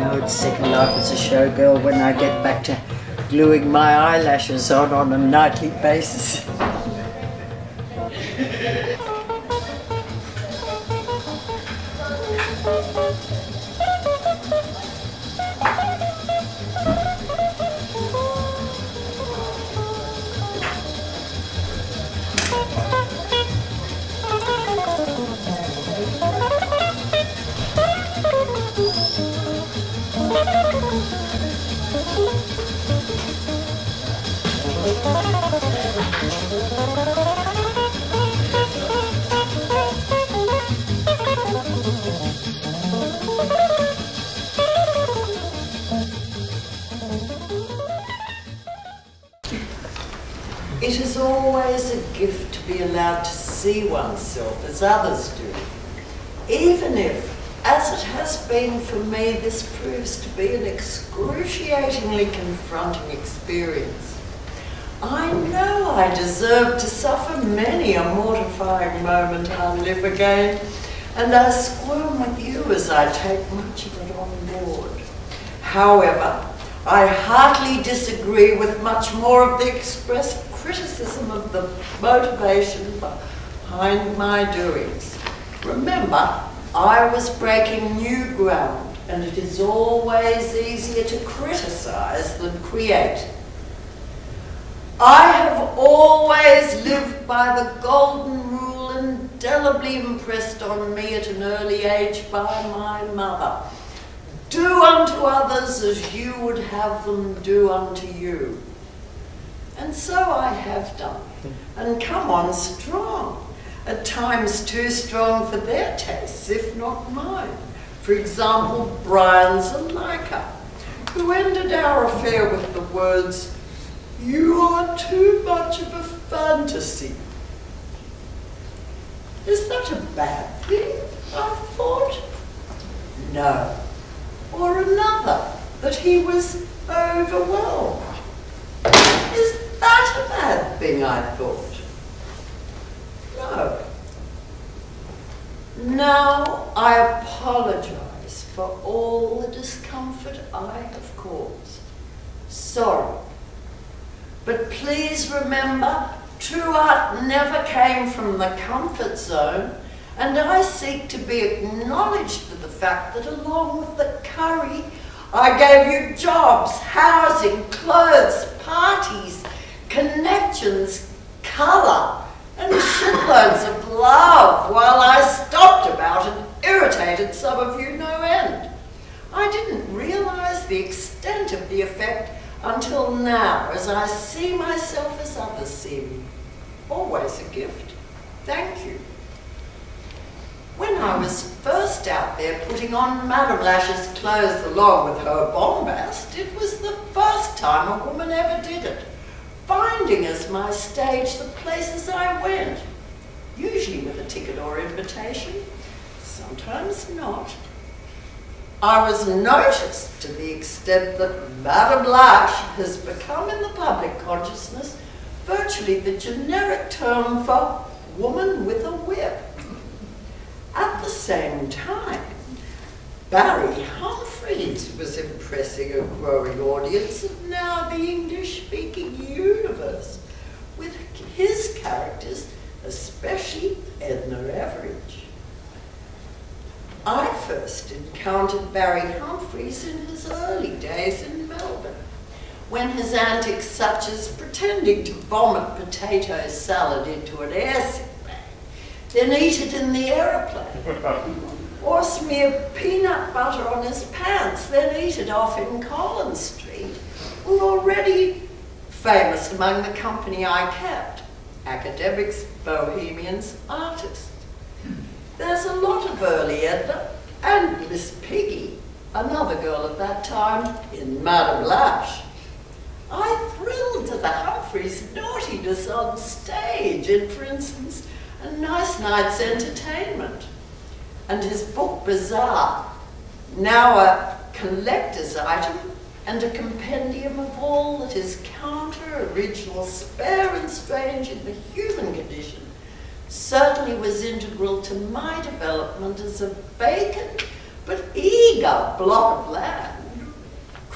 know it's second life as a showgirl when I get back to gluing my eyelashes on a nightly basis. It is always a gift to be allowed to see oneself as others do, even if, as it has been for me, this proves to be an excruciatingly confronting experience. I know I deserve to suffer many a mortifying moment I live again, and I squirm with you as I take much of it on board. However, I heartily disagree with much more of the expressed criticism of the motivation behind my doings. Remember, I was breaking new ground, and it is always easier to criticize than create. I have always lived by the golden rule indelibly impressed on me at an early age by my mother. Do unto others as you would have them do unto you. And so I have done, and come on strong, at times too strong for their tastes, if not mine. For example, Brian's and Micah, who ended our affair with the words, "You are too much of a fantasy." Is that a bad thing, I thought? No. Or another, that he was overwhelmed. Is that a bad thing, I thought? No. Now I apologize for all the discomfort I have caused. Sorry. But please remember, true art never came from the comfort zone, and I seek to be acknowledged for the fact that along with the curry, I gave you jobs, housing, clothes, parties, connections, colour, and shitloads of love, while I stopped about and irritated some of you no end. I didn't realise the extent of the effect until now, as I see myself as others see me. Always a gift. Thank you. When I was first out there putting on Madam Lash's clothes along with her bombast, it was the first time a woman ever did it, finding as my stage the places I went, usually with a ticket or invitation, sometimes not. I was noticed to the extent that Madam Lash has become in the public consciousness virtually the generic term for woman with a whip. At the same time, Barry Humphries was impressing a growing audience of now the English-speaking universe, with his characters, especially Edna Everidge. I first encountered Barry Humphries in his early days in Melbourne, when his antics such as pretending to vomit potato salad into an airsick bag, then eat it in the aeroplane, or smear peanut butter on his pants, then eat it off in Collins Street, were already famous among the company I kept, academics, bohemians, artists. There's a lot of early Edna, and Miss Piggy, another girl of that time, in Madam Lash. I thrilled to the Humphreys' naughtiness on stage in, for instance, A Nice Night's Entertainment, and his book Bazaar, now a collector's item and a compendium of all that is counter, original, spare and strange in the human condition, certainly was integral to my development as a vacant but eager block of land.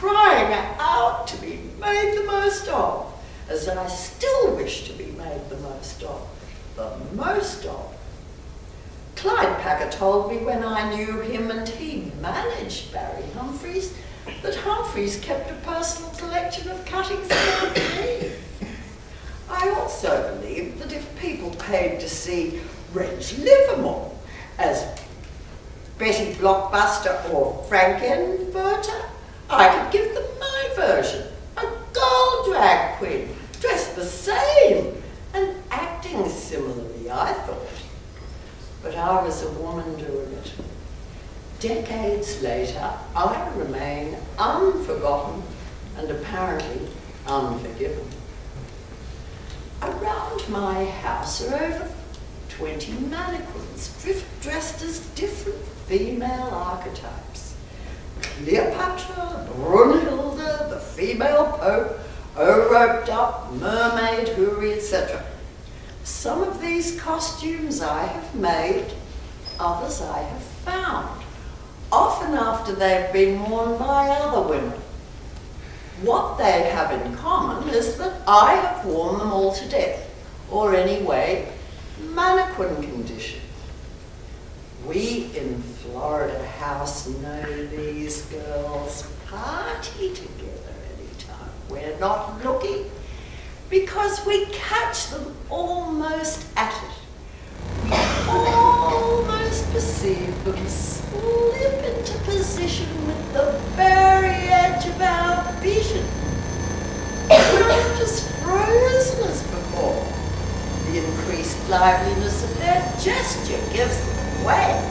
crying out to be made the most of, as I still wish to be made the most of. The most of. Clyde Packer told me when I knew him and he managed Barry Humphries that Humphries kept a personal collection of cuttings about me. I also believed that if people paid to see Reg Livermore as Betty Blockbuster or Frank Enverter, I could give them my version, a girl drag queen, dressed the same and acting similarly, I thought. But I was a woman doing it. Decades later, I remain unforgotten and apparently unforgiven. Around my house are over 20 mannequins dressed as different female archetypes. Cleopatra, Brunhilde, the female pope, roped up, mermaid, houri, etc. Some of these costumes I have made, others I have found, often after they've been worn by other women. What they have in common is that I have worn them all to death, or anyway, mannequin condition. We in Florida House know these girls party together anytime we're not looking, because we catch them almost at it. We almost perceive them slip into position with the very edge of our vision. We're just frozen as before. The increased liveliness of their gesture gives them away.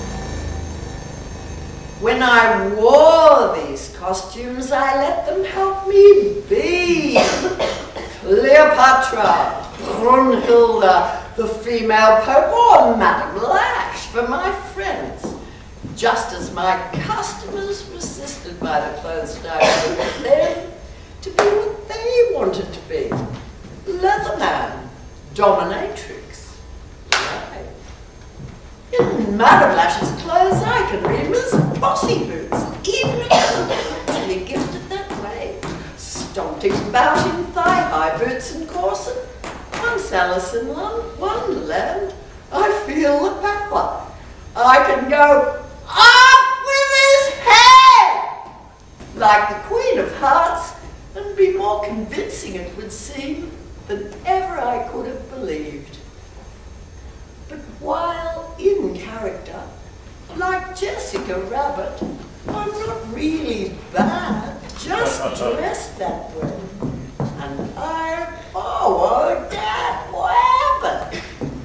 When I wore these costumes, I let them help me be Cleopatra, Brunhilde, the female pope, or Madam Lash for my friends, just as my customers were assisted by the clothes that I wore with them to be what they wanted to be. Leatherman, dominatrix. Right. In Madam Lash's clothes, I can read them as bossy boots, even if I'm actually gifted that way. Stomping about in thigh-high boots and corset. Once Alice in Wonderland, I feel the power. I can go up with his head, like the Queen of Hearts, and be more convincing, it would seem, than ever I could have believed. But while in character, like Jessica Rabbit, I'm not really bad, just dressed that way. And I followed that wabbit.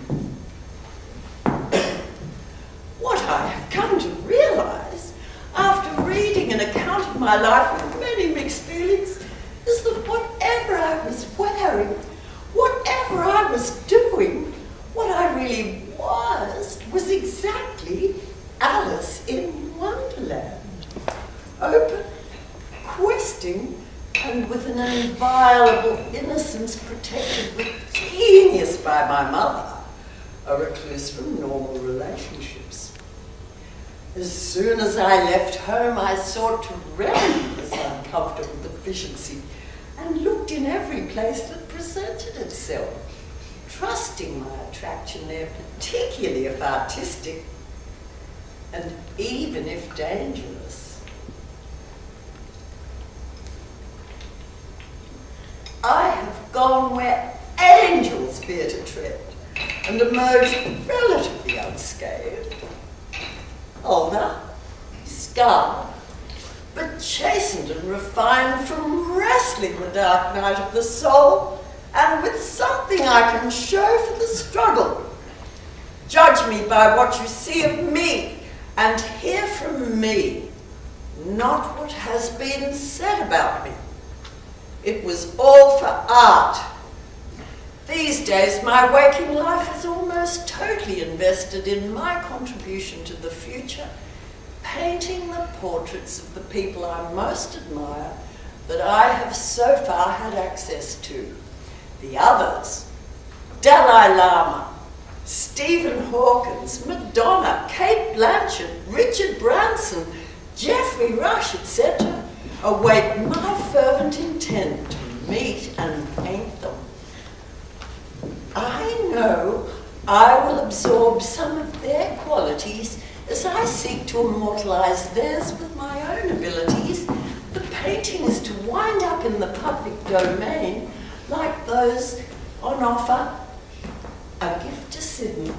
What I have come to realize, after reading an account of my life with many mixed feelings, is that whatever I was wearing, whatever I was doing, what I really was exactly Alice in Wonderland. Open, questing, and with an inviolable innocence protected with genius by my mother, a recluse from normal relationships. As soon as I left home, I sought to remedy this uncomfortable deficiency and looked in every place that presented itself, trusting my attraction there, particularly if artistic, and even if dangerous. I have gone where angels fear to tread, and emerged relatively unscathed. Older, scarred, but chastened and refined from wrestling the dark night of the soul, and with something I can show for the struggle. Judge me by what you see of me, and hear from me, not what has been said about me. It was all for art. These days, my waking life is almost totally invested in my contribution to the future, painting the portraits of the people I most admire that I have so far had access to. The others, Dalai Lama, Stephen Hawkins, Madonna, Kate Blanchett, Richard Branson, Geoffrey Rush, etc., await my fervent intent to meet and paint them. I know I will absorb some of their qualities as I seek to immortalize theirs with my own abilities. The painting is to wind up in the public domain like those on offer, a gift to Sydney.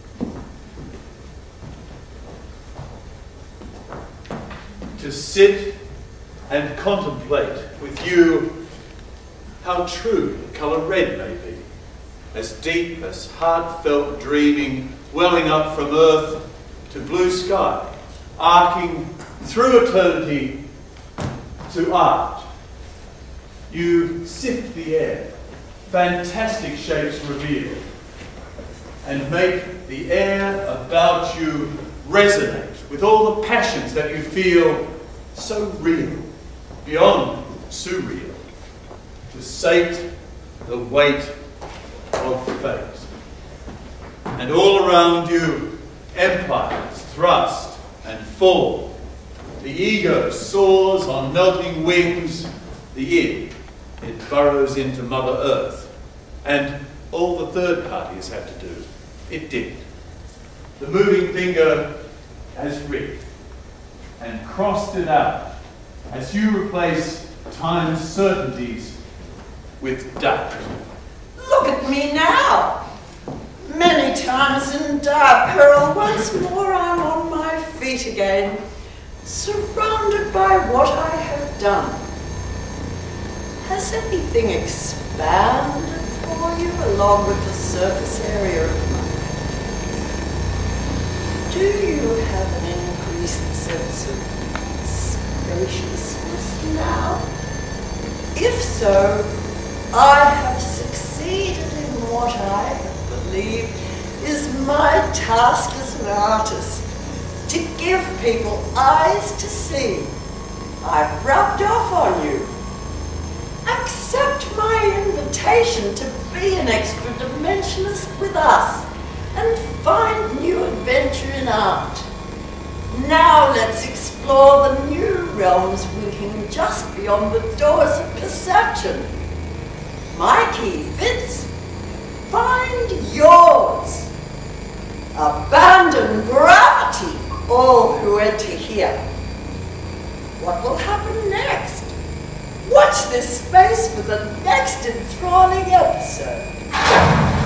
To sit and contemplate with you how true the colour red may be, as deep as heartfelt dreaming, welling up from earth to blue sky, arcing through eternity to art. You sift the air, fantastic shapes reveal, and make the air about you resonate with all the passions that you feel so real, beyond surreal, to sate the weight of fate. And all around you, empires thrust and fall. The ego soars on melting wings. The id, it burrows into Mother Earth. And all the third parties had to do, it did. The moving finger has writ and crossed it out as you replace time's certainties with doubt. Look at me now! Many times in dire peril, once more I'm on my feet again, surrounded by what I have done. Has anything expanded for you along with the surface area of my hands? Do you have an increased sense of spaciousness now? If so, I have succeeded in what I believe is my task as an artist, to give people eyes to see. I've rubbed off on you. Accept my invitation to be an extra dimensionist with us and find new adventure in art. Now let's explore the new realms waiting just beyond the doors of perception. My key fits. Find yours. Abandon gravity, all who enter here. What will happen next? Watch this space for the next enthralling episode.